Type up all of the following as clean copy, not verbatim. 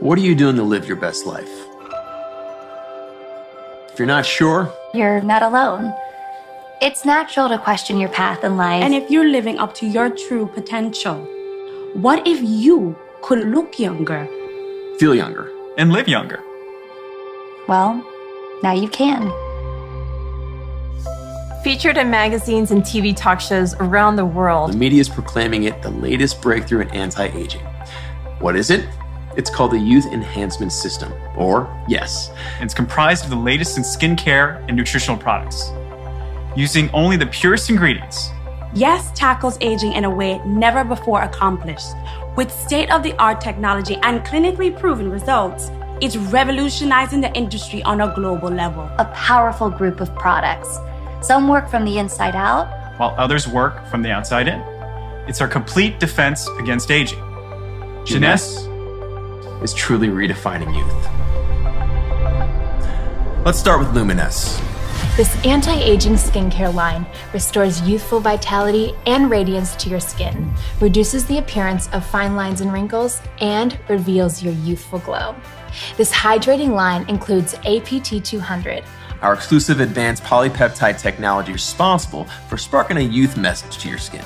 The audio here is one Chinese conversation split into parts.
What are you doing to live your best life? If you're not sure, you're not alone. It's natural to question your path in life. And if you're living up to your true potential, what if you could look younger, feel younger, and live younger? Well, now you can. Featured in magazines and TV talk shows around the world, the media is proclaiming it the latest breakthrough in anti-aging. What is it? It's called the Youth Enhancement System, or YES. It's comprised of the latest in skincare and nutritional products, using only the purest ingredients. YES tackles aging in a way never before accomplished. With state-of-the-art technology and clinically proven results, it's revolutionizing the industry on a global level. A powerful group of products. Some work from the inside out, while others work from the outside in. It's our complete defense against aging. Jeunesse is truly redefining youth. Let's start with Luminesse. This anti-aging skincare line restores youthful vitality and radiance to your skin, reduces the appearance of fine lines and wrinkles, and reveals your youthful glow. This hydrating line includes APT200, our exclusive advanced polypeptide technology responsible for sparking a youth message to your skin.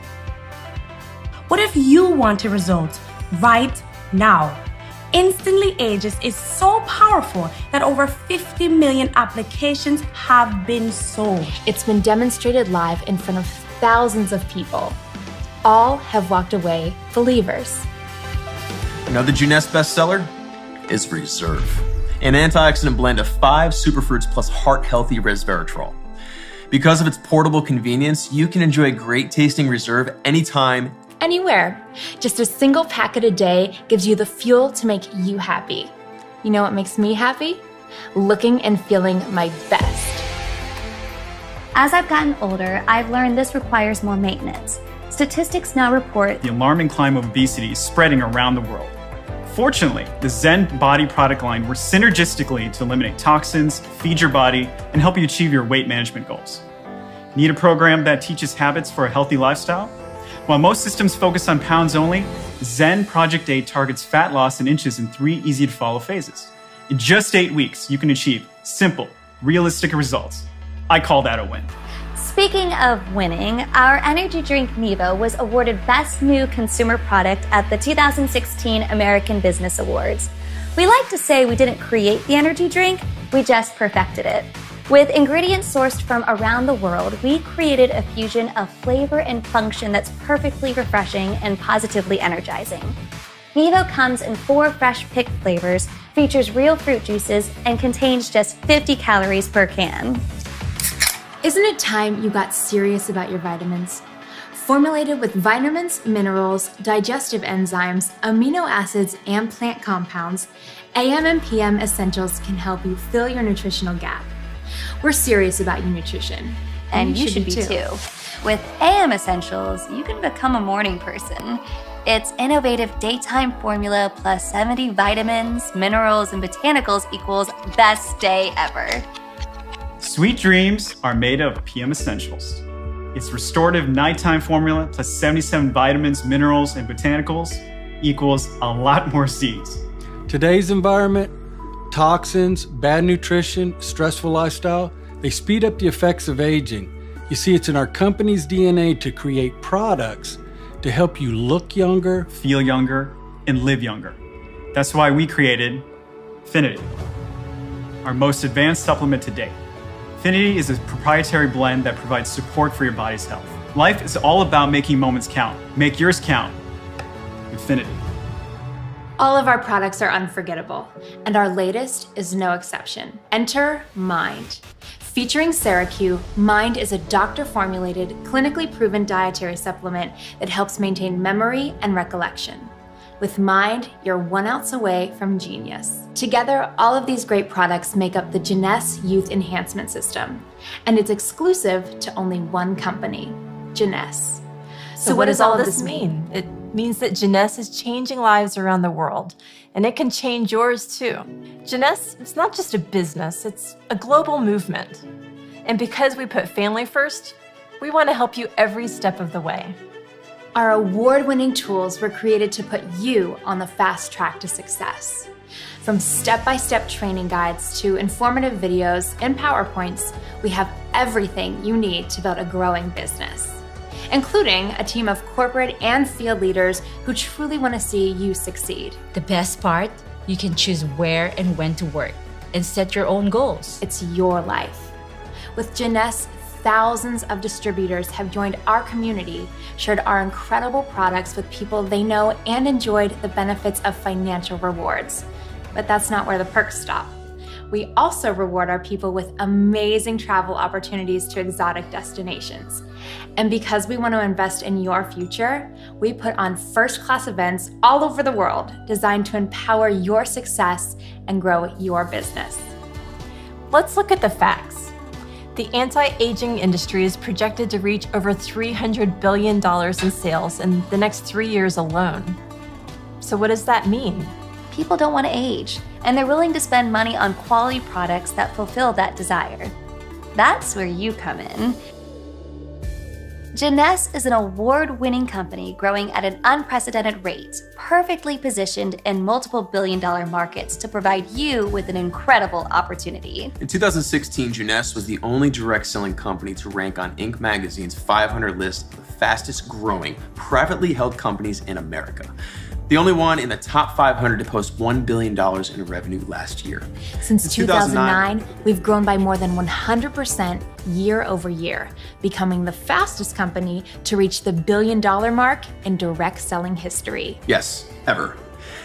What if you want a result right now? Instantly Ages is so powerful that over 50 million applications have been sold. It's been demonstrated live in front of thousands of people. All have walked away believers. Another Jeunesse bestseller is Reserve, an antioxidant blend of 5 superfruits plus heart-healthy resveratrol. Because of its portable convenience, you can enjoy great tasting Reserve anytime, anywhere. Just a single packet a day gives you the fuel to make you happy. You know what makes me happy? Looking and feeling my best. As I've gotten older, I've learned this requires more maintenance. Statistics now report the alarming climb of obesity is spreading around the world. Fortunately, the Zen Body product line works synergistically to eliminate toxins, feed your body, and help you achieve your weight management goals. Need a program that teaches habits for a healthy lifestyle? While most systems focus on pounds only, Zen Project 8 targets fat loss in inches in 3 easy-to-follow phases. In just 8 weeks, you can achieve simple, realistic results. I call that a win. Speaking of winning, our energy drink Nevo was awarded Best New Consumer Product at the 2016 American Business Awards. We like to say we didn't create the energy drink, we just perfected it. With ingredients sourced from around the world, we created a fusion of flavor and function that's perfectly refreshing and positively energizing. Nevo comes in 4 fresh picked flavors, features real fruit juices, and contains just 50 calories per can. Isn't it time you got serious about your vitamins? Formulated with vitamins, minerals, digestive enzymes, amino acids, and plant compounds, AM and PM Essentials can help you fill your nutritional gap. We're serious about your nutrition. And you should be too. With AM Essentials, you can become a morning person. Its innovative daytime formula plus 70 vitamins, minerals, and botanicals equals best day ever. Sweet dreams are made of PM Essentials. Its restorative nighttime formula plus 77 vitamins, minerals, and botanicals equals a lot more Z's. Today's environment, toxins, bad nutrition, stressful lifestyle, they speed up the effects of aging. You see, it's in our company's DNA to create products to help you look younger, feel younger, and live younger. That's why we created Finity, our most advanced supplement to date. Finity is a proprietary blend that provides support for your body's health. Life is all about making moments count. Make yours count with Finity. All of our products are unforgettable, and our latest is no exception. Enter Mind. Featuring SaraQ, Mind is a doctor-formulated, clinically proven dietary supplement that helps maintain memory and recollection. With Mind, you're 1 ounce away from genius. Together, all of these great products make up the Jeunesse Youth Enhancement System, and it's exclusive to only one company, Jeunesse. So what does all of this mean? It means that Jeunesse is changing lives around the world, and it can change yours too. Jeunesse is not just a business, it's a global movement. And because we put family first, we want to help you every step of the way. Our award-winning tools were created to put you on the fast track to success. From step-by-step training guides to informative videos and PowerPoints, we have everything you need to build a growing business, including a team of corporate and field leaders who truly want to see you succeed. The best part, you can choose where and when to work and set your own goals. It's your life. With Jeunesse, thousands of distributors have joined our community, shared our incredible products with people they know, and enjoyed the benefits of financial rewards. But that's not where the perks stop. We also reward our people with amazing travel opportunities to exotic destinations. And because we want to invest in your future, we put on first-class events all over the world designed to empower your success and grow your business. Let's look at the facts. The anti-aging industry is projected to reach over $300 billion in sales in the next 3 years alone. So what does that mean? People don't want to age, and they're willing to spend money on quality products that fulfill that desire. That's where you come in. Jeunesse is an award-winning company growing at an unprecedented rate, perfectly positioned in multiple billion-dollar markets to provide you with an incredible opportunity. In 2016, Jeunesse was the only direct-selling company to rank on Inc. magazine's 500 list of the fastest-growing privately held companies in America. The only one in the top 500 to post $1 billion in revenue last year. Since 2009, we've grown by more than 100% year over year, becoming the fastest company to reach the billion-dollar mark in direct selling history. Yes, ever.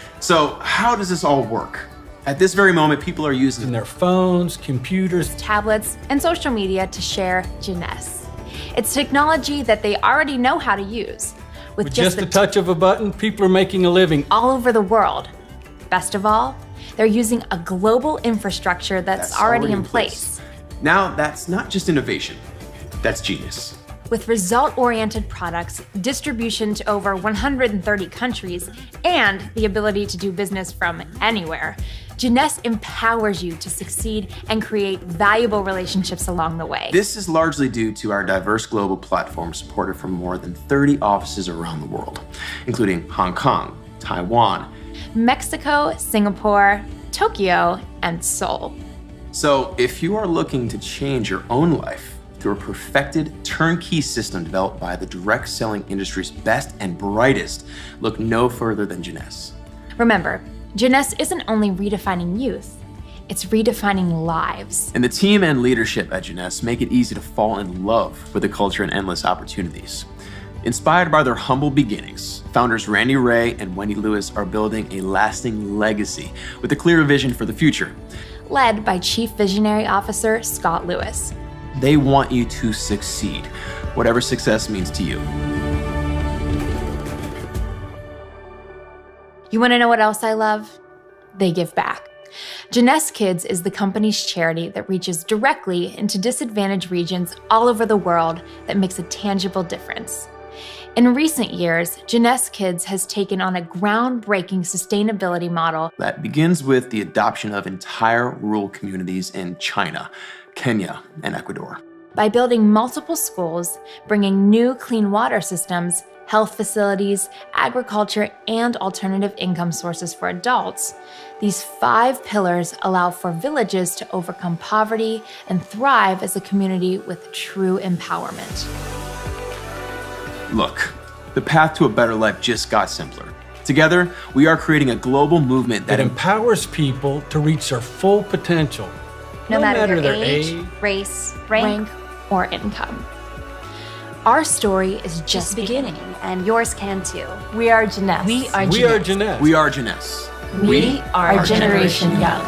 So how does this all work? At this very moment, people are using their phones, computers, tablets, and social media to share Jeunesse. It's technology that they already know how to use. With just a touch of a button, people are making a living all over the world. Best of all, they're using a global infrastructure that's already in place. Now, that's not just innovation, that's genius. With result-oriented products, distribution to over 130 countries, and the ability to do business from anywhere, Jeunesse empowers you to succeed and create valuable relationships along the way. This is largely due to our diverse global platform supported from more than 30 offices around the world, including Hong Kong, Taiwan, Mexico, Singapore, Tokyo, and Seoul. So if you are looking to change your own life through a perfected turnkey system developed by the direct selling industry's best and brightest, look no further than Jeunesse. Remember, Jeunesse isn't only redefining youth, it's redefining lives. And the team and leadership at Jeunesse make it easy to fall in love with the culture and endless opportunities. Inspired by their humble beginnings, founders Randy Ray and Wendy Lewis are building a lasting legacy with a clear vision for the future. Led by Chief Visionary Officer Scott Lewis. They want you to succeed, whatever success means to you. You want to know what else I love? They give back. Jeunesse Kids is the company's charity that reaches directly into disadvantaged regions all over the world that makes a tangible difference. In recent years, Jeunesse Kids has taken on a groundbreaking sustainability model that begins with the adoption of entire rural communities in China, Kenya, and Ecuador. By building multiple schools, bringing new clean water systems, health facilities, agriculture, and alternative income sources for adults, these 5 pillars allow for villages to overcome poverty and thrive as a community with true empowerment. Look, the path to a better life just got simpler. Together, we are creating a global movement that empowers people to reach their full potential. No matter your their age, race, rank, or income. Our story is just beginning, and yours can too. We are Jeunesse. We are Jeunesse. We are Jeunesse. We are Generation Young.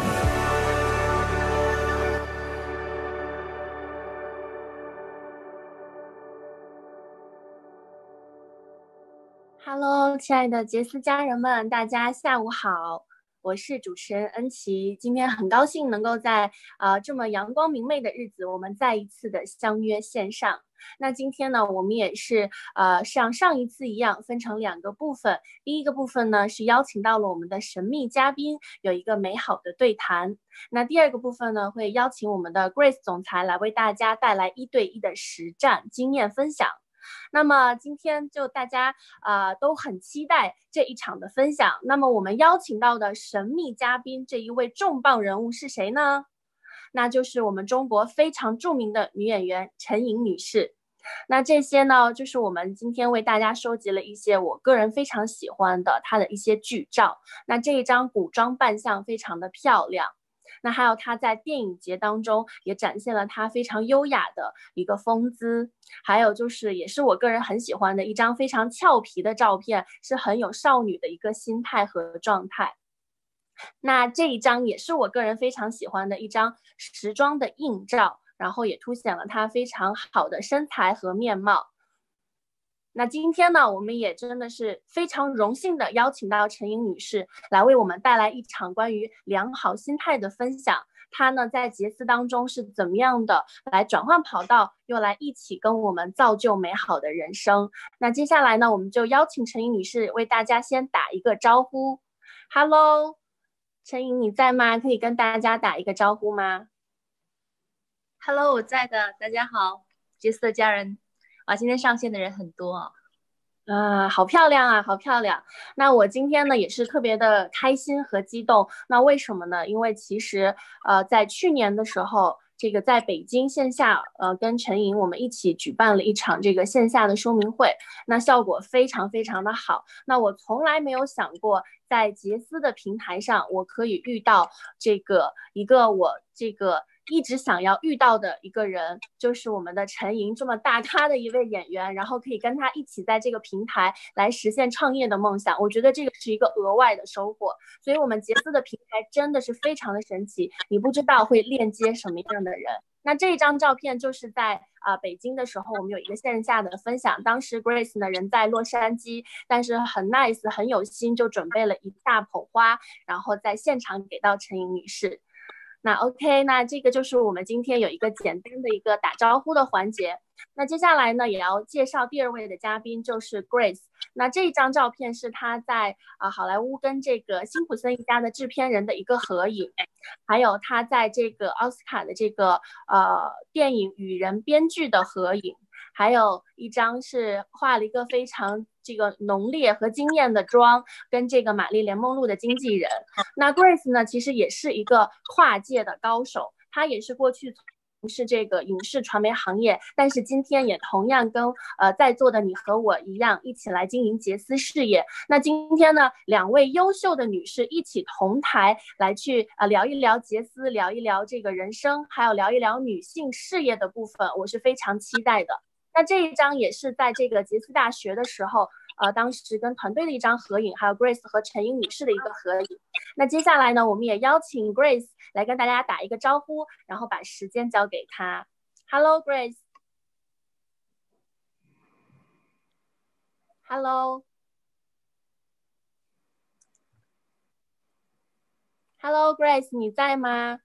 Hello， 亲爱的杰斯家人们，大家下午好，我是主持人恩琪。今天很高兴能够在这么阳光明媚的日子，我们再一次的相约线上。那今天呢，我们也是像上一次一样，分成2个部分。第一个部分呢是邀请到了我们的神秘嘉宾，有一个美好的对谈。那第2个部分呢，会邀请我们的 Grace 总裁来为大家带来1对1的实战经验分享。 那么今天就大家都很期待这一场的分享。那么我们邀请到的神秘嘉宾，这一位重磅人物是谁呢？那就是我们中国非常著名的女演员陈颖女士。那这些呢，就是我们今天为大家收集了一些我个人非常喜欢的她的一些剧照。那这一张古装扮相非常的漂亮。那还有她在电影节当中也展现了她非常优雅的一个风姿，还有就是也是我个人很喜欢的一张非常俏皮的照片，是很有少女的一个心态和状态。那这一张也是我个人非常喜欢的一张时装的硬照，然后也凸显了她非常好的身材和面貌。那今天呢，我们也真的是非常荣幸的邀请到陈颖女士来为我们带来一场关于良好心态的分享。她呢在杰斯当中是怎么样的来转换跑道，又来一起跟我们造就美好的人生。那接下来呢，我们就邀请陈颖女士为大家先打一个招呼。Hello， 陈颖你在吗？可以跟大家打一个招呼吗？ Hello， 我在的，大家好，杰斯的家人。哇，今天上线的人很多好漂亮啊，好漂亮。那我今天呢也是特别的开心和激动。那为什么呢？因为其实在去年的时候，这个在北京线下跟陈颖我们一起举办了一场这个线下的说明会，那效果非常非常的好。那我从来没有想过在杰斯的平台上我可以遇到这个一个我这个一直想要遇到的一个人，就是我们的陈颖，这么大咖的一位演员，然后可以跟他一起在这个平台来实现创业的梦想，我觉得这个是一个额外的收获。所以我们杰斯的平台真的是非常的神奇，你不知道会链接什么样的人。那这一张照片就是在北京的时候，我们有一个线下的分享，当时 Grace 呢人在洛杉矶，但是很 nice 很有心，就准备了一大捧花，然后在现场给到陈颖女士。那 OK， 那这个就是我们今天有一个简单的一个打招呼的环节。那接下来呢，也要介绍第二位的嘉宾，就是 Grace。那这一张照片是她在好莱坞跟这个辛普森一家的制片人的一个合影，还有她在这个奥斯卡的这个电影与人编剧的合影，还有一张是画了一个非常这个浓烈和惊艳的妆，跟这个玛丽莲梦露的经纪人。那 Grace 呢，其实也是一个跨界的高手，她也是过去从事这个影视传媒行业，但是今天也同样跟在座的你和我一样，一起来经营杰斯事业。那今天呢，两位优秀的女士一起同台来去聊一聊杰斯，聊一聊这个人生，还有聊一聊女性事业的部分，我是非常期待的。那这一张也是在这个杰斯大学的时候当时跟团队的一张合影，还有 Grace 和陈颖女士的一个合影。那接下来呢，我们也邀请 Grace 来跟大家打一个招呼，然后把时间交给她。 Hello Grace。 Hello Grace， 你在吗？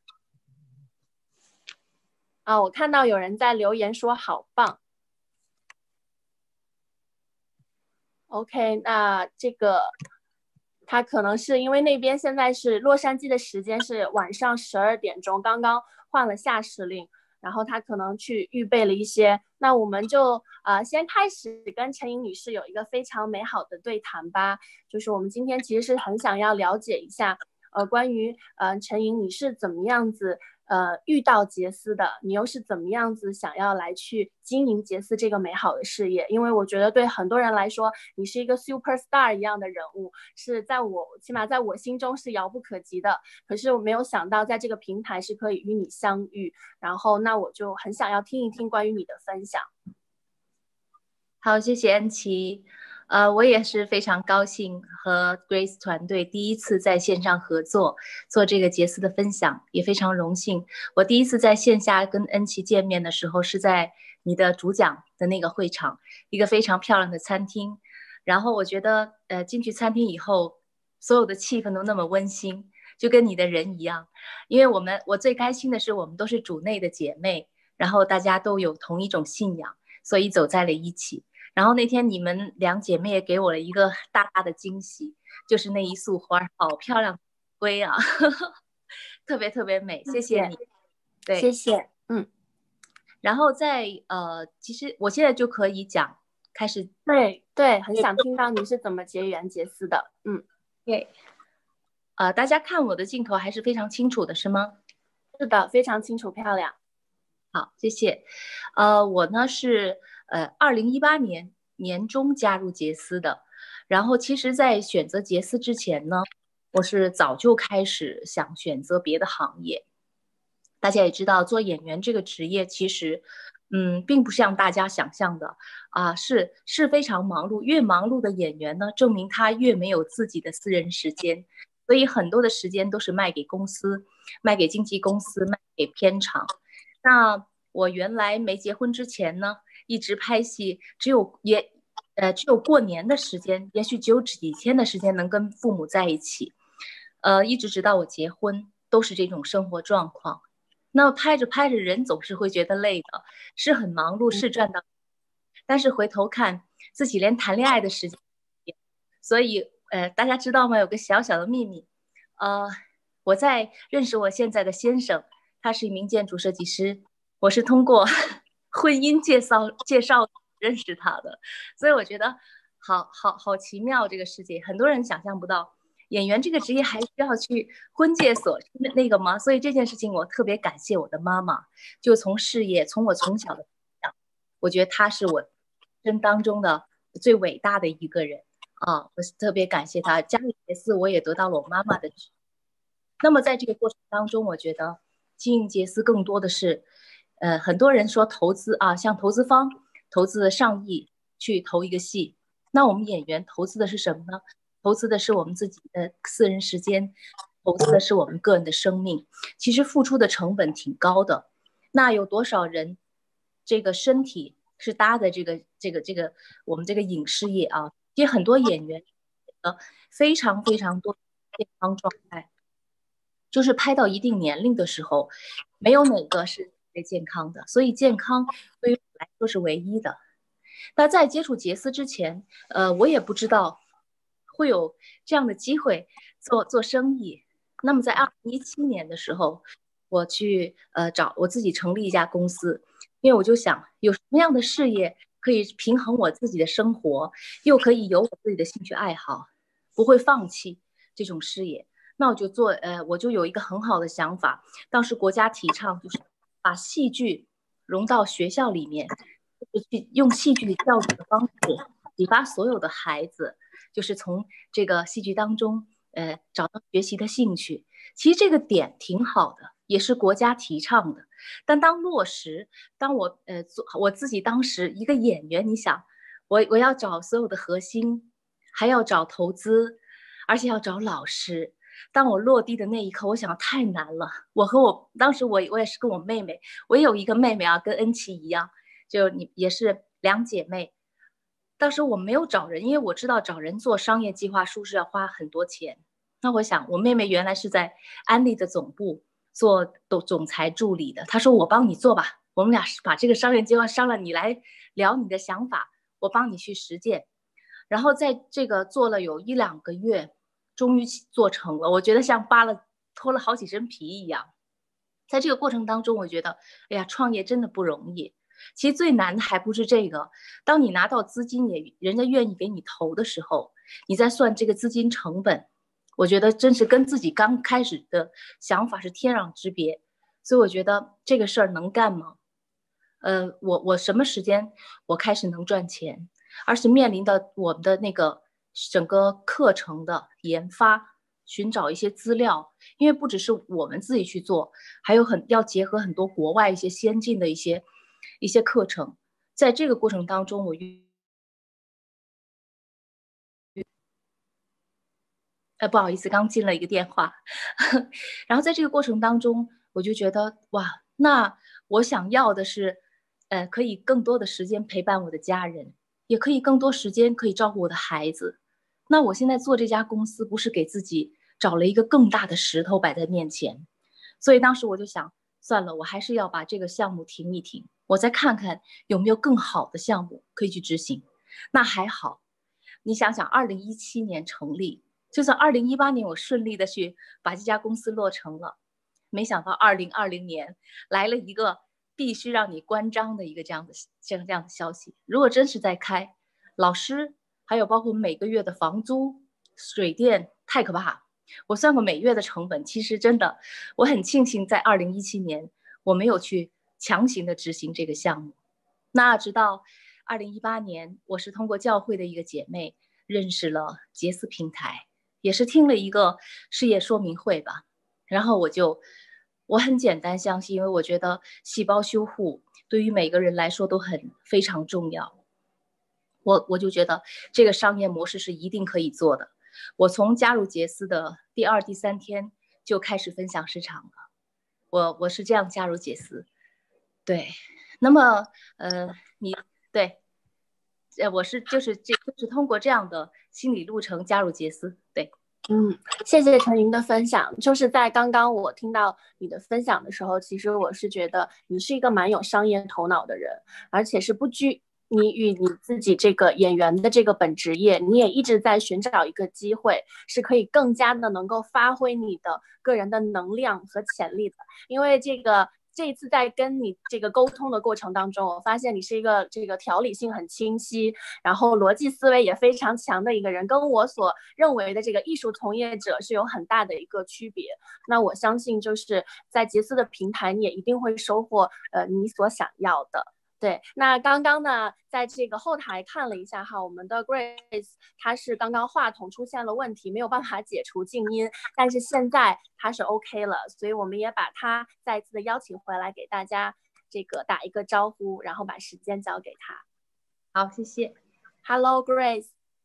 我看到有人在留言说好棒。OK， 那这个他可能是因为那边现在是洛杉矶的时间是晚上12点钟，刚刚换了下时令，然后他可能去预备了一些。那我们就先开始跟陈颖女士有一个非常美好的对谈吧。就是我们今天其实是很想要了解一下关于陈颖你是怎么样子遇到杰斯的，你又是怎么样子想要来去经营杰斯这个美好的事业。因为我觉得对很多人来说，你是一个 super star 一样的人物，是起码在我心中是遥不可及的。可是我没有想到在这个平台是可以与你相遇，然后那我就很想要听一听关于你的分享。 好，谢谢恩琪。我也是非常高兴和 Grace 团队第一次在线上合作，做这个杰斯的分享，也非常荣幸。我第一次在线下跟恩琪见面的时候，是在你的主讲的那个会场，一个非常漂亮的餐厅。然后我觉得，进去餐厅以后，所有的气氛都那么温馨，就跟你的人一样。因为我最开心的是，我们都是主内的姐妹，然后大家都有同一种信仰，所以走在了一起。然后那天你们两姐妹也给我了一个大大的惊喜，就是那一束花，好漂亮，龟啊，特别特别美，谢谢你。对， 谢谢。 然后其实我现在就可以讲开始。 对，很想听到你是怎么结缘杰斯的。 对，大家看我的镜头还是非常清楚的，是吗？ 是的，非常清楚漂亮。 好，谢谢。我呢是2018年年中加入杰斯的，然后其实在选择杰斯之前呢，我是早就开始想选择别的行业。大家也知道，做演员这个职业其实并不像大家想象的是非常忙碌，越忙碌的演员呢，证明他越没有自己的私人时间，所以很多的时间都是卖给公司，卖给经纪公司，卖给片场。那我原来没结婚之前呢，一直拍戏，只有过年的时间，也许只有几天的时间能跟父母在一起，一直直到我结婚，都是这种生活状况。那拍着拍着，人总是会觉得累的，是很忙碌，是赚到，但是回头看自己连谈恋爱的时间，所以大家知道吗？有个小小的秘密，我在认识我现在的先生，他是一名建筑设计师，我是通过婚姻介绍认识他的，所以我觉得好奇妙这个世界，很多人想象不到。演员这个职业还需要去婚介所那个吗？所以这件事情我特别感谢我的妈妈，就从事业，从我从小的我觉得她是我生当中的最伟大的一个人我特别感谢她。加入杰斯我也得到了我妈妈的支持。那么在这个过程当中，我觉得经营杰斯更多的是很多人说投资像投资方投资上亿去投一个戏，那我们演员投资的是什么呢？投资的是我们自己的私人时间，投资的是我们个人的生命，其实付出的成本挺高的。那有多少人这个身体是搭的这个我们这个影视业其实很多演员非常非常多健康状态，就是拍到一定年龄的时候，没有哪个是特别健康的，所以健康对于我来说是唯一的。那在接触杰斯之前，我也不知道会有这样的机会做生意。那么在2017年的时候，我去我自己成立一家公司，因为我就想有什么样的事业可以平衡我自己的生活，又可以有我自己的兴趣爱好，不会放弃这种事业。那我就有一个很好的想法，当时国家提倡就是把戏剧融到学校里面，去用戏剧教育的方式启发所有的孩子，就是从这个戏剧当中找到学习的兴趣。其实这个点挺好的，也是国家提倡的。但当落实，当我自己当时一个演员，你想我要找所有的核心，还要找投资，而且要找老师。当我落地的那一刻，我想太难了。当时我也是跟我妹妹，我也有一个妹妹跟恩琪一样，就你也是两姐妹。当时我没有找人，因为我知道找人做商业计划书是要花很多钱。那我想我妹妹原来是在安利的总部做总裁助理的，她说我帮你做吧，我们俩把这个商业计划商量，你来聊你的想法，我帮你去实践。然后在这个做了有1-2个月，终于做成了，我觉得像脱了好几身皮一样。在这个过程当中，我觉得哎呀，创业真的不容易。其实最难的还不是这个，当你拿到资金人家愿意给你投的时候，你再算这个资金成本，我觉得真是跟自己刚开始的想法是天壤之别。所以我觉得这个事儿能干吗？我什么时间我开始能赚钱，而是面临的我们的那个整个课程的研发，寻找一些资料，因为不只是我们自己去做，还有要结合很多国外一些先进的一些课程。在这个过程当中，不好意思，刚进了一个电话。然后在这个过程当中，我就觉得哇，那我想要的是可以更多的时间陪伴我的家人，也可以更多时间可以照顾我的孩子。那我现在做这家公司，不是给自己找了一个更大的石头摆在面前。所以当时我就想，算了，我还是要把这个项目停一停，我再看看有没有更好的项目可以去执行。那还好，你想想2017年成立，就算2018年我顺利的去把这家公司落成了，没想到2020年来了一个必须让你关张的一个这样的消息。如果真是在开， 老师，还有包括每个月的房租、水电，太可怕。我算过每月的成本，其实真的，我很庆幸在2017年我没有去强行的执行这个项目。那直到2018年，我是通过教会的一个姐妹认识了杰斯平台，也是听了一个事业说明会吧，然后我很简单相信，因为我觉得细胞修护对于每个人来说都非常重要。我就觉得这个商业模式是一定可以做的。我从加入杰斯的第2、第3天就开始分享市场了。我是这样加入杰斯。对，那么我就是通过这样的心理路程加入杰斯。对。 谢谢陈云的分享。就是在刚刚我听到你的分享的时候，其实我是觉得你是一个蛮有商业头脑的人，而且是不拘泥于你自己这个演员的这个本职业，你也一直在寻找一个机会，是可以更加的能够发挥你的个人的能量和潜力的。因为这一次在跟你这个沟通的过程当中，我发现你是一个这个条理性很清晰，然后逻辑思维也非常强的一个人，跟我所认为的这个艺术从业者是有很大的一个区别。那我相信就是在杰斯的平台，你也一定会收获你所想要的。对，那刚刚呢，在这个后台看了一下哈，我们的 Grace 她是刚刚话筒出现了问题，没有办法解除静音，但是现在她是 OK 了，所以我们也把她再一次的邀请回来，给大家这个打一个招呼，然后把时间交给她。 好，谢谢。 Hello Grace。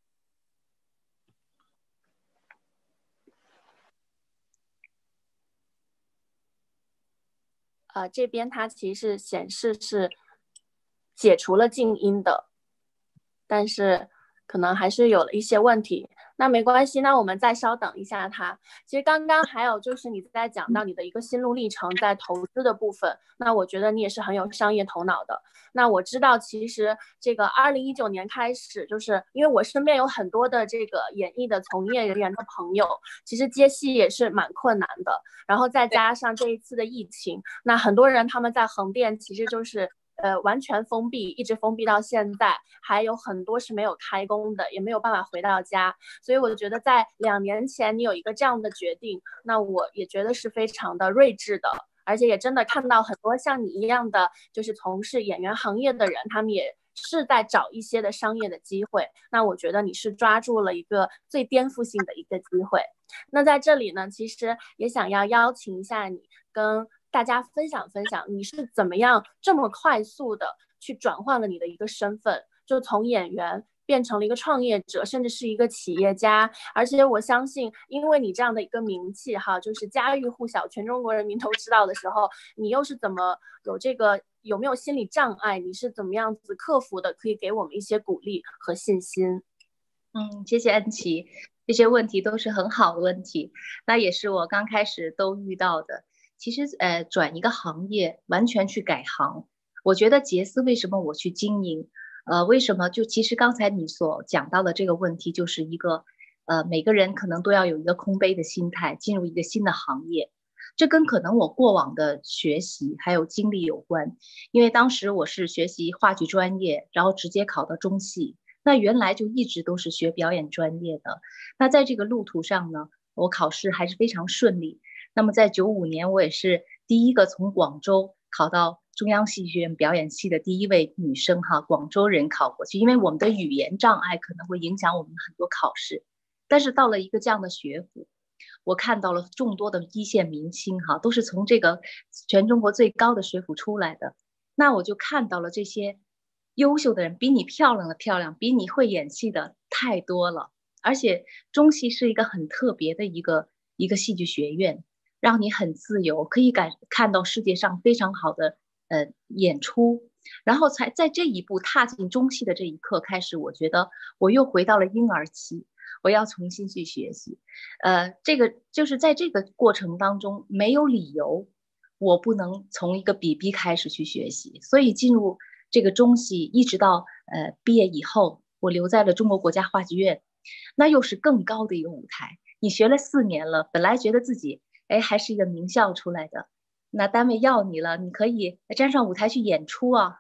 这边它其实是显示是解除了静音的，但是可能还是有了一些问题。那没关系，那我们再稍等一下它。其实刚刚还有就是你在讲到你的一个心路历程，在投资的部分，那我觉得你也是很有商业头脑的。那我知道其实这个2019年开始，就是因为我身边有很多的这个演艺的从业人员的朋友，其实接戏也是蛮困难的，然后再加上这一次的疫情，那很多人他们在横店其实就是完全封闭，一直封闭到现在，还有很多是没有开工的，也没有办法回到家。所以我觉得在2年前你有一个这样的决定，那我也觉得是非常的睿智的，而且也真的看到很多像你一样的就是从事演员行业的人，他们也是在找一些的商业的机会。那我觉得你是抓住了一个最颠覆性的一个机会。那在这里呢，其实也想要邀请一下你，跟大家分享分享你是怎么样这么快速的去转换了你的一个身份，就从演员变成了一个创业者，甚至是一个企业家。而且我相信因为你这样的一个名气哈，就是家喻户晓，全中国人民都知道的时候，你又是怎么有没有心理障碍，你是怎么样子克服的，可以给我们一些鼓励和信心。 谢谢恩琪，这些问题都是很好的问题，那也是我刚开始都遇到的。其实转一个行业，完全去改行，我觉得杰斯为什么我去经营，为什么就其实刚才你所讲到的这个问题，就是一个每个人可能都要有一个空杯的心态，进入一个新的行业。这跟可能我过往的学习还有经历有关，因为当时我是学习话剧专业，然后直接考到中戏，那原来就一直都是学表演专业的。那在这个路途上呢，我考试还是非常顺利。那么在95年，我也是第一个从广州考到中央戏剧学院表演系的第一位女生哈，广州人考过去。因为我们的语言障碍可能会影响我们很多考试，但是到了一个这样的学府，我看到了众多的一线明星哈，都是从这个全中国最高的学府出来的。那我就看到了这些优秀的人，比你漂亮的漂亮，比你会演戏的太多了。而且中戏是一个很特别的一个戏剧学院，让你很自由，可以看到世界上非常好的演出。然后才在这一步踏进中戏的这一刻开始，我觉得我又回到了婴儿期，我要重新去学习。这个就是在这个过程当中没有理由我不能从一个 BB 开始去学习，所以进入这个中戏，一直到毕业以后，我留在了中国国家话剧院，那又是更高的一个舞台。你学了4年了，本来觉得自己还是一个名校出来的，那单位要你了，你可以站上舞台去演出啊。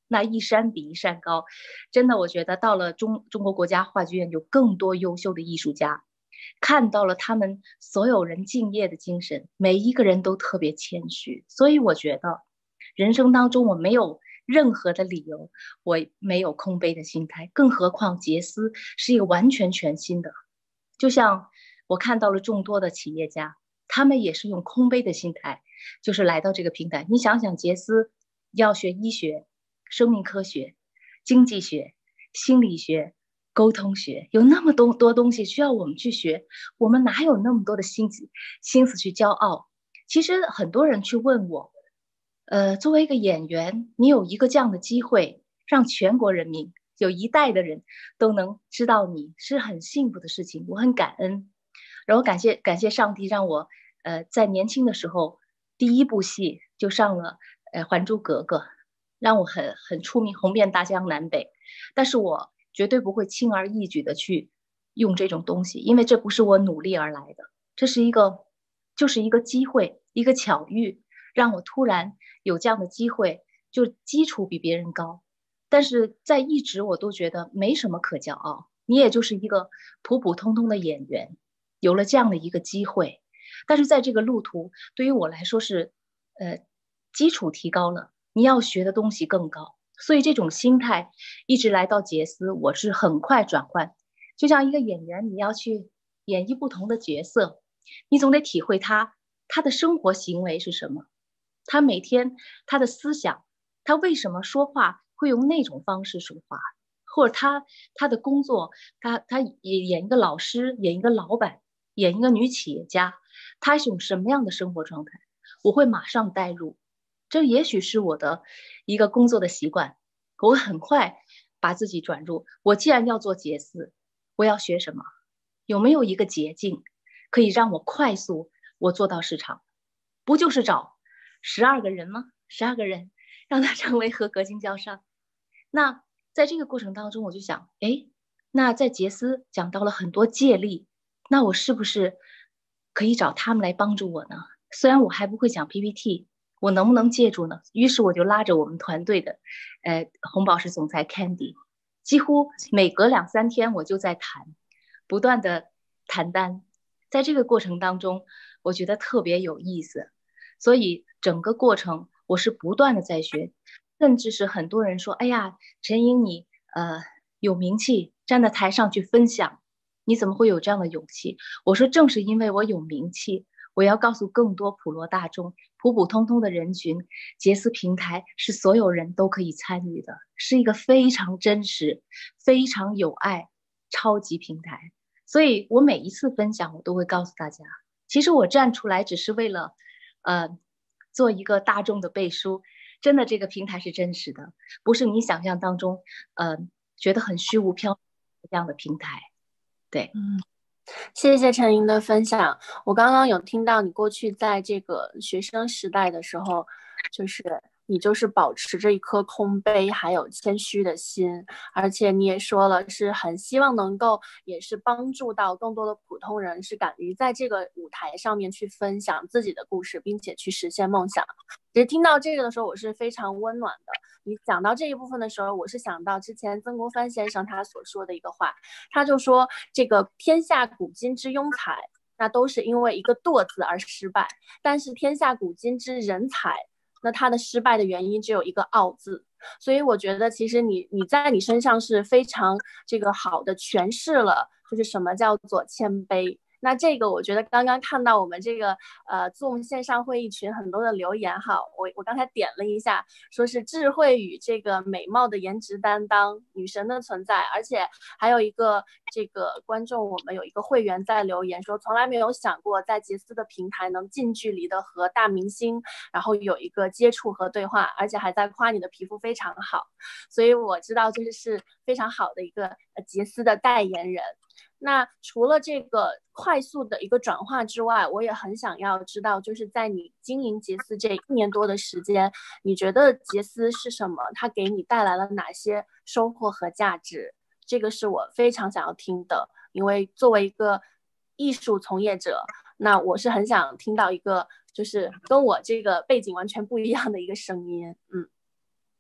那一山比一山高。真的，我觉得到了中国国家话剧院有更多优秀的艺术家，看到了他们所有人敬业的精神，每一个人都特别谦虚。所以我觉得人生当中我没有任何的理由我没有空杯的心态，更何况杰斯是一个完全全新的。就像我看到了众多的企业家，他们也是用空杯的心态就是来到这个平台。你想想，杰斯要学医学、生命科学、经济学、心理学、沟通学，有那么多东西需要我们去学，我们哪有那么多的心思去骄傲？其实很多人去问我，作为一个演员，你有一个这样的机会，让全国人民有一代的人都能知道你，是很幸福的事情，我很感恩。然后感谢上帝，让我在年轻的时候第一部戏就上了还珠格格》，让我很出名，红遍大江南北。但是我绝对不会轻而易举的去用这种东西，因为这不是我努力而来的，这是就是一个机会，一个巧遇，让我突然有这样的机会，就基础比别人高。但是在一直我都觉得没什么可骄傲，你也就是一个普普通通的演员，有了这样的一个机会。但是在这个路途对于我来说是基础提高了，你要学的东西更高。所以这种心态一直来到杰斯，我是很快转换。就像一个演员，你要去演绎不同的角色，你总得体会他的生活行为是什么，他每天他的思想，他为什么说话会用那种方式说话，或者他的工作，他演一个老师，演一个老板，演一个女企业家，他是用什么样的生活状态，我会马上带入。这也许是我的一个工作的习惯，我会很快把自己转入。我既然要做杰斯，我要学什么？有没有一个捷径可以让我快速我做到市场？不就是找12个人吗？12个人让他成为合格经销商。那在这个过程当中，我就想，那在杰斯讲到了很多借力，那我是不是可以找他们来帮助我呢？虽然我还不会讲 PPT， 我能不能借助呢？于是我就拉着我们团队的红宝石总裁 Candy， 几乎每隔2-3天我就在不断的谈单。在这个过程当中，我觉得特别有意思，所以整个过程我是不断的在学。甚至是很多人说，哎呀，陈莹你有名气，站在台上去分享，你怎么会有这样的勇气？我说正是因为我有名气，我要告诉更多普罗大众、普普通通的人群，杰斯平台是所有人都可以参与的，是一个非常真实、非常有爱、超级平台。所以我每一次分享，我都会告诉大家，其实我站出来只是为了做一个大众的背书。真的，这个平台是真实的，不是你想象当中觉得很虚无缥缈这样的平台。对， 谢谢陈莹的分享。我刚刚有听到你过去在这个学生时代的时候，你就是保持着一颗空杯还有谦虚的心，而且你也说了是很希望能够也是帮助到更多的普通人，是敢于在这个舞台上面去分享自己的故事，并且去实现梦想。其实听到这个的时候我是非常温暖的。你讲到这一部分的时候，我是想到之前曾国藩先生他所说的一个话，他就说这个天下古今之庸才，那都是因为一个惰字而失败，但是天下古今之人才，那他的失败的原因只有一个傲字。所以我觉得其实你在你身上是非常这个好的诠释了就是什么叫做谦卑。那这个我觉得刚刚看到我们这个Zoom 线上会议群很多的留言哈，我刚才点了一下，说是智慧与这个美貌的颜值担当，女神的存在。而且还有一个这个观众，我们有一个会员在留言说，从来没有想过在杰斯的平台能近距离的和大明星然后有一个接触和对话，而且还在夸你的皮肤非常好。所以我知道这是非常好的一个杰斯的代言人。那除了这个快速的一个转化之外，我也很想要知道，就是在你经营杰斯这1年多的时间，你觉得杰斯是什么？它给你带来了哪些收获和价值？这个是我非常想要听的，因为作为一个艺术从业者，那我是很想听到一个就是跟我这个背景完全不一样的一个声音。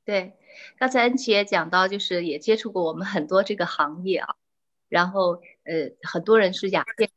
对，刚才恩琪也讲到，就是也接触过我们很多这个行业啊，然后很多人是亚健，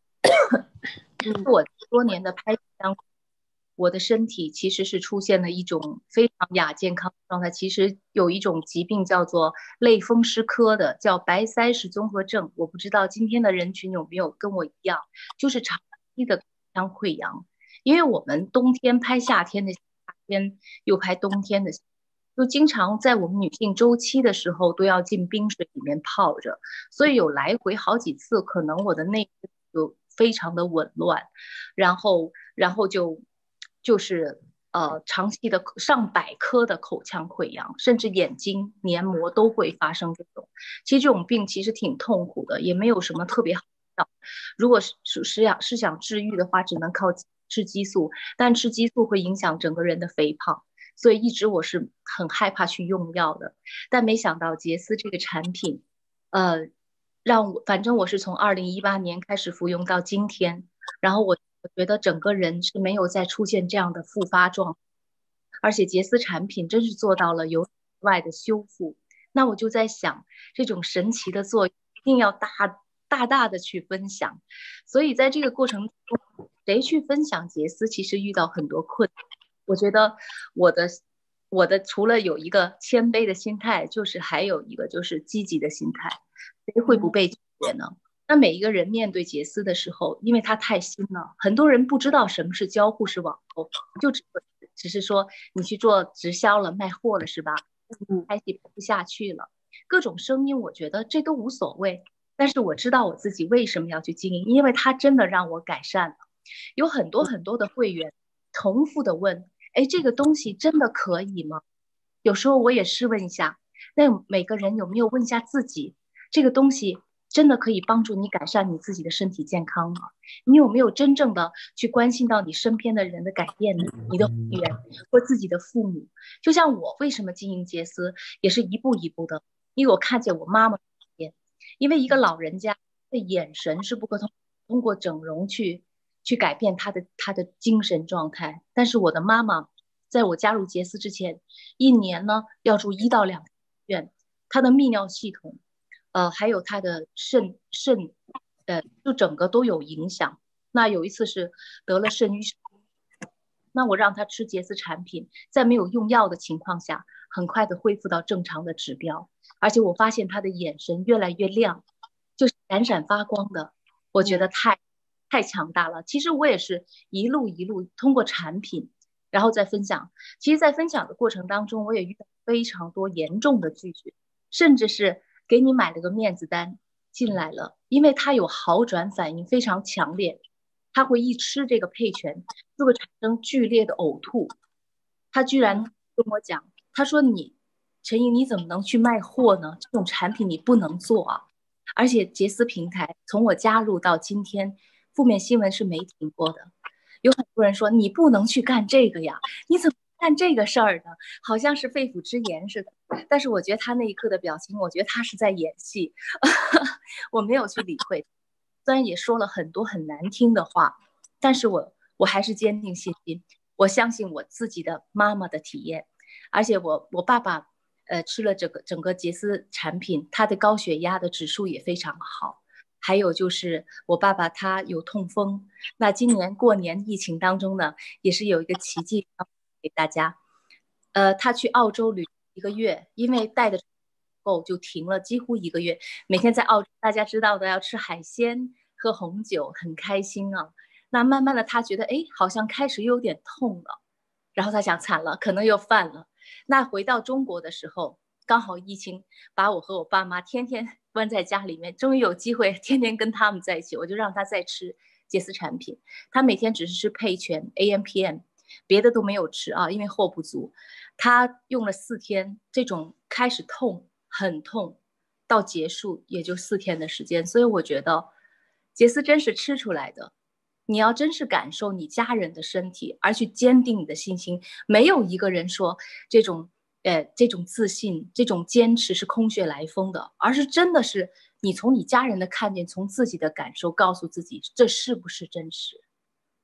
我多年的拍相，我的身体其实是出现了一种非常亚健康的状态。其实有一种疾病叫做类风湿科的，叫白塞氏综合症。我不知道今天的人群有没有跟我一样，就是长期的口腔溃疡。因为我们冬天拍夏天的，夏天又拍冬天的。就经常在我们女性周期的时候都要进冰水里面泡着，所以有来回好几次，可能我的内就非常的紊乱，然后就是长期的上百颗的口腔溃疡，甚至眼睛黏膜都会发生这种。其实这种病其实挺痛苦的，也没有什么特别好的。如果是想治愈的话，只能靠吃激素，但吃激素会影响整个人的肥胖。所以一直我是很害怕去用药的，但没想到杰斯这个产品，反正我是从2018年开始服用到今天，然后我觉得整个人是没有再出现这样的复发状，而且杰斯产品真是做到了由外的修复。那我就在想，这种神奇的作用一定要大的去分享。所以在这个过程中，谁去分享杰斯，其实遇到很多困难。我觉得我的除了有一个谦卑的心态，就是还有一个就是积极的心态。谁会不被拒绝呢？那每一个人面对杰斯的时候，因为它太新了，很多人不知道什么是交互式网购，就只是说你去做直销了，卖货了是吧？拍戏拍不下去了，各种声音，我觉得这都无所谓。但是我知道我自己为什么要去经营，因为它真的让我改善了。有很多的会员重复的问，哎，这个东西真的可以吗？有时候我也试问一下，那每个人有没有问一下自己，这个东西真的可以帮助你改善你自己的身体健康吗？你有没有真正的去关心到你身边的人的改变呢？你的会员或自己的父母，就像我为什么经营杰斯，也是一步一步的，因为我看见我妈妈，因为一个老人家的眼神是不可通过整容去改变他的精神状态。但是我的妈妈在我加入杰斯之前，一年呢要住1到2个医院，她的泌尿系统，还有她的肾，就整个都有影响。那有一次是得了肾盂，那我让她吃杰斯产品，在没有用药的情况下，很快的恢复到正常的指标，而且我发现她的眼神越来越亮，就是闪闪发光的，我觉得太强大了。其实我也是一路通过产品，然后再分享。其实在分享的过程当中，我也遇到非常多严重的拒绝，甚至是给你买了个面子单进来了，因为他有好转反应非常强烈，他会一吃这个配全就会产生剧烈的呕吐。他居然跟我讲，他说陈莹你怎么能去卖货呢？这种产品你不能做啊！而且杰斯平台从我加入到今天，负面新闻是没停过的。有很多人说你不能去干这个呀，你怎么干这个事儿呢？好像是肺腑之言似的。但是我觉得他那一刻的表情，我觉得他是在演戏，我没有去理会。虽然也说了很多很难听的话，但是我还是坚定信心，我相信我自己的妈妈的体验。而且我爸爸吃了整个杰斯产品，他的高血压的指数也非常好。还有就是我爸爸他有痛风，那今年过年疫情当中呢，也是有一个奇迹给大家。他去澳洲旅1个月，因为带的够就停了几乎1个月，每天在澳洲大家知道的要吃海鲜喝红酒，很开心啊。那慢慢的他觉得好像开始有点痛了，然后他想惨了，可能又犯了。那回到中国的时候，刚好疫情把我和我爸妈天天关在家里面，终于有机会天天跟他们在一起，我就让他再吃杰斯产品。他每天只是吃配全 AMPM， 别的都没有吃啊，因为货不足。他用了4天，这种开始痛很痛到结束也就4天的时间。所以我觉得杰斯真是吃出来的，你要真是感受你家人的身体，而去坚定你的信心。没有一个人说这种自信，这种坚持是空穴来风的，而是真的是你从你家人的看见，从自己的感受告诉自己这是不是真实。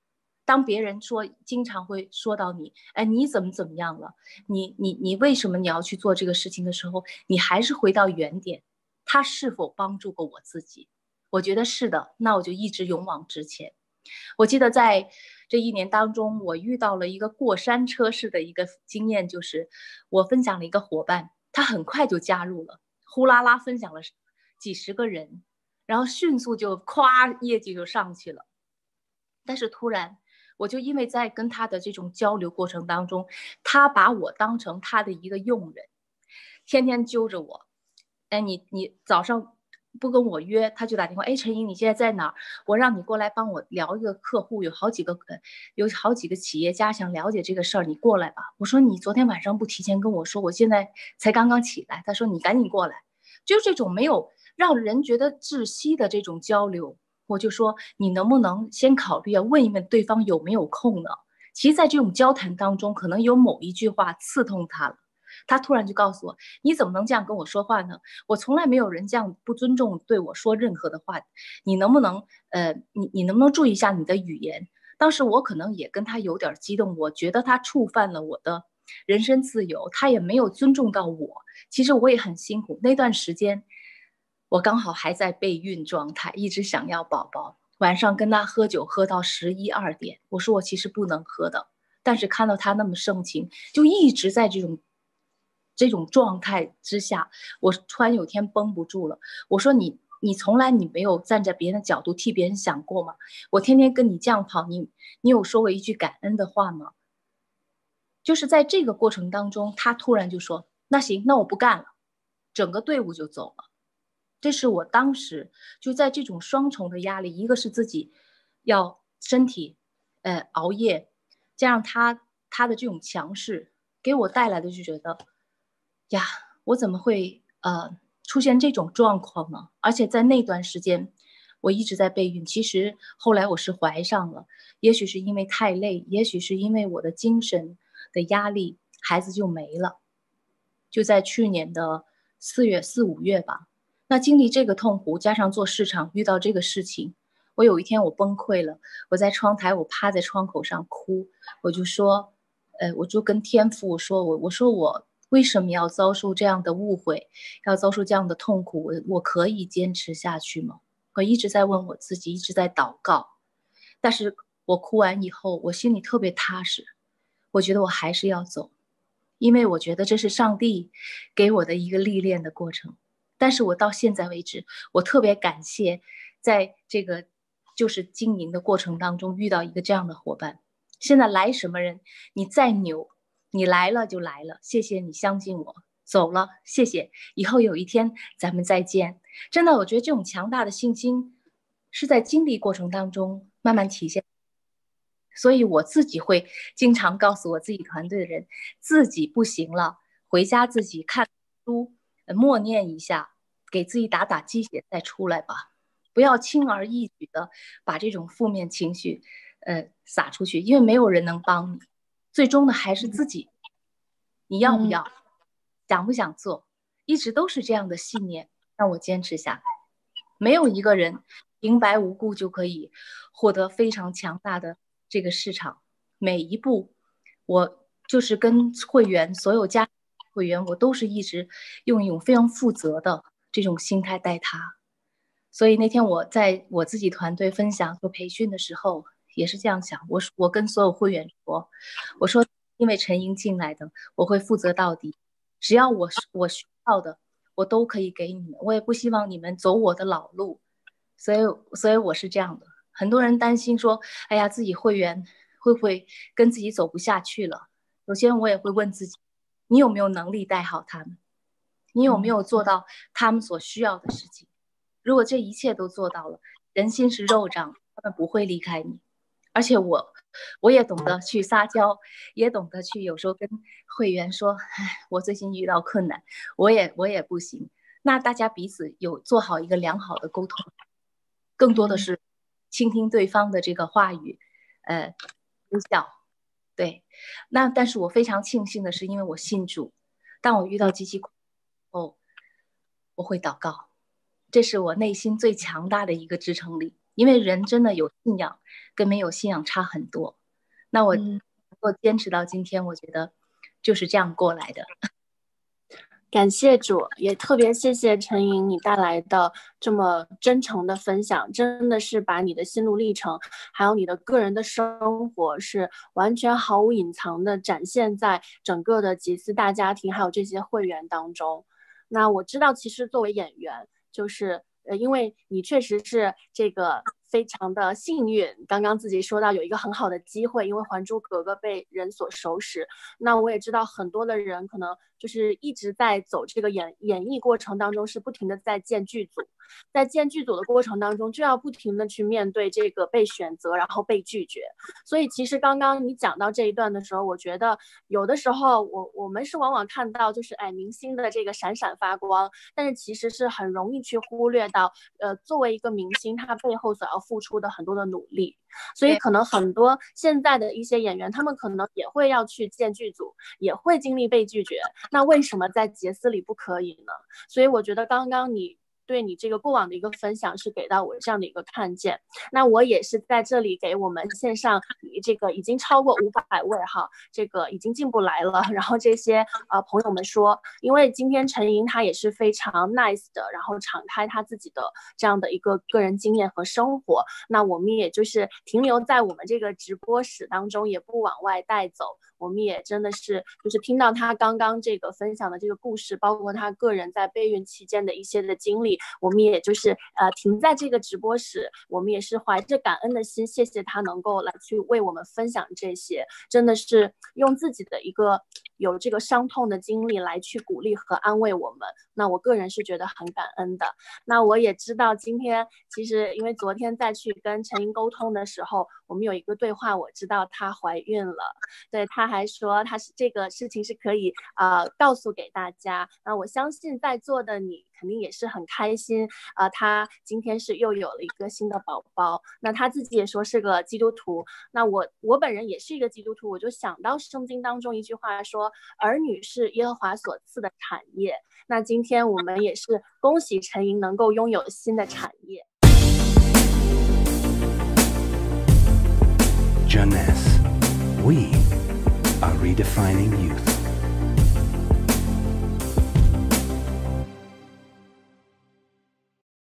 当别人经常会说到你，哎，你怎么样了？你为什么你要去做这个事情的时候，你还是回到原点，他是否帮助过我自己？我觉得是的，那我就一直勇往直前。我记得在这1年当中，我遇到了一个过山车式的一个经验，就是我分享了一个伙伴，他很快就加入了，呼啦啦分享了几十个人，然后迅速就咵业绩就上去了。但是突然我就因为在跟他的这种交流过程当中，他把我当成他的一个佣人，天天揪着我，哎，你早上不跟我约，他就打电话，哎，陈莹你现在在哪儿？我让你过来帮我聊一个客户，有好几个企业家想了解这个事儿，你过来吧。我说你昨天晚上不提前跟我说，我现在才刚刚起来。他说你赶紧过来，就是这种没有让人觉得窒息的这种交流。我就说你能不能先考虑要问一问对方有没有空呢？其实在这种交谈当中，可能有某一句话刺痛他了，他突然就告诉我，你怎么能这样跟我说话呢？我从来没有人这样不尊重对我说任何的话，你能不能你能不能注意一下你的语言？当时我可能也跟他有点激动，我觉得他触犯了我的人身自由，他也没有尊重到我。其实我也很辛苦，那段时间我刚好还在备孕状态，一直想要宝宝，晚上跟他喝酒喝到11、2点，我说我其实不能喝的，但是看到他那么盛情，就一直在这种状态之下，我突然有天绷不住了，我说你从来你没有站在别人的角度替别人想过吗？我天天跟你这样跑，你有说过一句感恩的话吗？就是在这个过程当中，他突然就说那行，那我不干了，整个队伍就走了。这是我当时就在这种双重的压力，一个是自己要身体熬夜，加上他的这种强势给我带来的，就觉得呀，我怎么会出现这种状况呢？而且在那段时间我一直在备孕，其实后来我是怀上了，也许是因为太累，也许是因为我的精神的压力，孩子就没了。就在去年的4月、5月吧。那经历这个痛苦，加上做市场遇到这个事情，我有一天我崩溃了，我在窗台，我趴在窗口上哭，我就说，我就跟天父说，我说我为什么要遭受这样的误会，要遭受这样的痛苦？我可以坚持下去吗？我一直在问我自己，一直在祷告，但是我哭完以后，我心里特别踏实，我觉得我还是要走，因为我觉得这是上帝给我的一个历练的过程。但是我到现在为止，我特别感谢在这个就是经营的过程当中遇到一个这样的伙伴。现在来什么人，你再牛，你来了就来了，谢谢你相信我，走了谢谢，以后有一天咱们再见。真的，我觉得这种强大的信心是在经历过程当中慢慢体现。所以我自己会经常告诉我自己团队的人，自己不行了，回家自己看书默念一下，给自己打打鸡血再出来吧，不要轻而易举的把这种负面情绪撒出去，因为没有人能帮你，最终的还是自己，你要不要，想不想做，一直都是这样的信念让我坚持下来。没有一个人平白无故就可以获得非常强大的这个市场，每一步我就是跟会员所有家会员，我都是一直用一种非常负责的这种心态带他。所以那天我在我自己团队分享做培训的时候也是这样想，我跟所有会员说，我说因为陈莹进来的，我会负责到底，只要我需要的我都可以给你们，我也不希望你们走我的老路。所以我是这样的。很多人担心说，哎呀，自己会员会不会跟自己走不下去了？首先我也会问自己，你有没有能力带好他们？你有没有做到他们所需要的事情？如果这一切都做到了，人心是肉长，他们不会离开你。而且我也懂得去撒娇，也懂得去有时候跟会员说，哎，我最近遇到困难，我也不行。那大家彼此有做好一个良好的沟通，更多的是倾听对方的这个话语，微笑。对，那但是我非常庆幸的是，因为我信主，当我遇到极其困难后，我会祷告，这是我内心最强大的一个支撑力。 因为人真的有信仰跟没有信仰差很多。那我能够坚持到今天，我觉得就是这样过来的。 感谢主，也特别谢谢陈莹你带来的这么真诚的分享，真的是把你的心路历程还有你的个人的生活是完全毫无隐藏的展现在整个的杰斯大家庭还有这些会员当中。那我知道其实作为演员，就是因为你确实是这个非常的幸运，刚刚自己说到有一个很好的机会，因为《还珠格格》被人所熟识。那我也知道很多的人可能就是一直在走这个演艺过程当中，是不停的在建剧组，在建剧组的过程当中就要不停的去面对这个被选择然后被拒绝。所以其实刚刚你讲到这一段的时候，我觉得有的时候我们是往往看到就是明星的这个闪闪发光，但是其实是很容易去忽略到作为一个明星他背后所要付出的很多的努力。所以可能很多现在的一些演员他们可能也会要去建剧组，也会经历被拒绝，那为什么在杰斯里不可以呢？所以我觉得刚刚你对你这个过往的一个分享是给到我这样的一个看见。那我也是在这里给我们线上这个已经超过500位哈，这个已经进不来了，然后这些朋友们说，因为今天陈莹她也是非常 nice 的，然后敞开她自己的这样的一个个人经验和生活，那我们也就是停留在我们这个直播室当中，也不往外带走。我们也真的是就是听到他刚刚这个分享的这个故事，包括他个人在备孕期间的一些的经历，我们也就是停在这个直播室，我们也是怀着感恩的心，谢谢他能够来去为我们分享这些，真的是用自己的一个有这个伤痛的经历来去鼓励和安慰我们。那我个人是觉得很感恩的。那我也知道今天其实因为昨天再去跟陈莹沟通的时候，我们有一个对话，我知道她怀孕了，对，她还说她是这个事情是可以告诉给大家。那我相信在座的你肯定也是很开心她今天是又有了一个新的宝宝。那她自己也说是个基督徒，那我本人也是一个基督徒，我就想到圣经当中一句话说，儿女是耶和华所赐的产业。那今天我们也是恭喜陈莹能够拥有新的产业。 Jeunesse, we are redefining youth.